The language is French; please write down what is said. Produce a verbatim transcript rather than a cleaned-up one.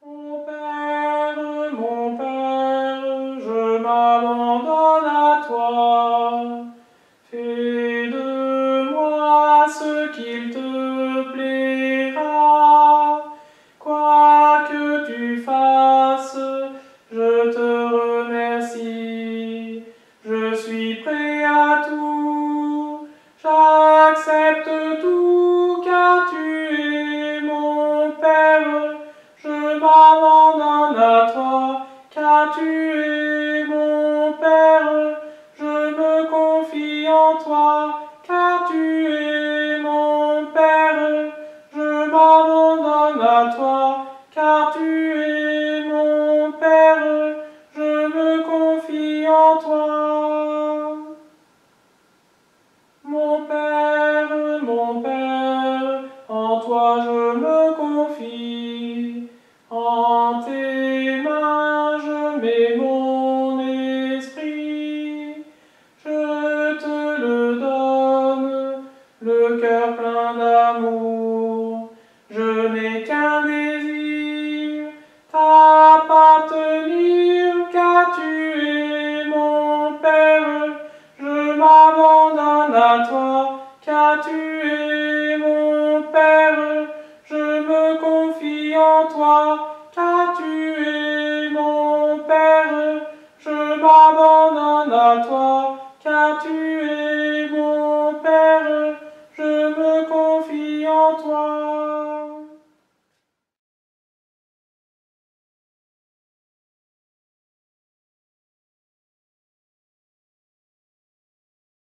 Mon Père, mon Père, je m'abandonne à toi. Fais de moi ce qu'il te plaira. Quoi que tu fasses, je te remercie. Je suis prêt à tout, j'accepte tout, car tu es mon Père. Je m'abandonne à toi, car tu es mon Père. Je me confie en toi, car tu es mon Père. Je m'abandonne à toi, car tu es mon Père. Je me confie en toi. Mon Père, mon Père, en toi je me confie. En tes mains je mets mon esprit. Je te le donne, le cœur plein d'amour. Je n'ai qu'un désir, t'appartenir, car tu es mon Père. Je m'abandonne à toi, car tu es mon Père. Je me confie en toi, car tu es mon Père. Je m'abandonne à toi.